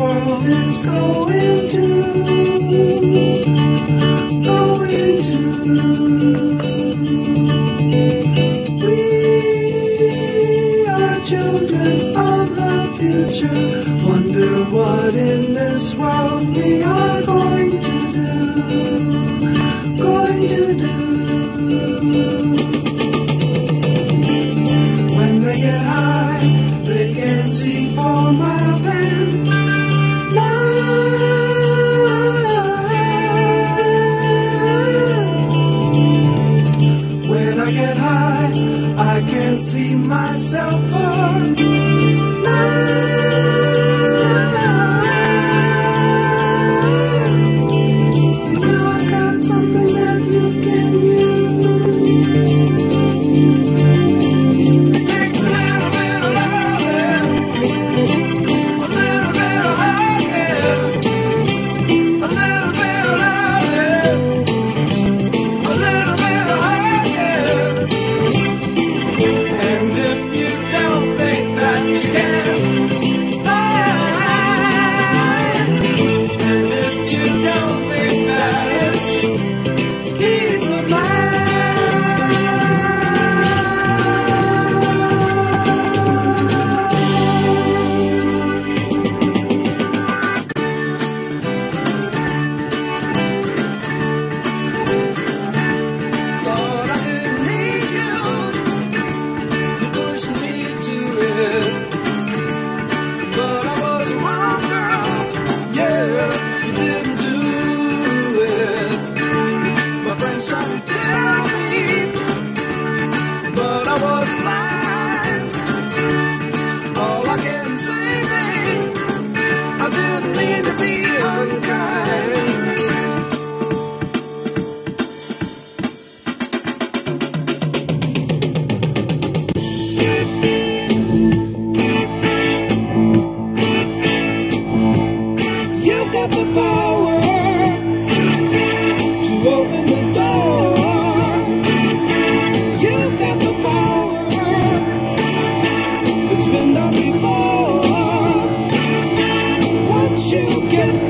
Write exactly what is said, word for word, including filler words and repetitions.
world is going to, going to. We are children of the future. Wonder what in this world we are going to do, going to do. When they get high, they can see for miles and miles. When I get high, I can see myself for miles. Now I've got something that you can use. Takes a little bit of loving, a little bit of hugging, a little bit of loving, a little bit of hugging. And if you don't think that you can fly, and if you don't think that it's peace of mind, thought I didn't need you, you pushed me to it, but I was wrong, girl. Yeah, you didn't do it. My friends tried to tell me, but I was blind. All I can say, babe, I didn't mean to be unkind. You got the power to open the door. You got the power. It's been done before. Once you get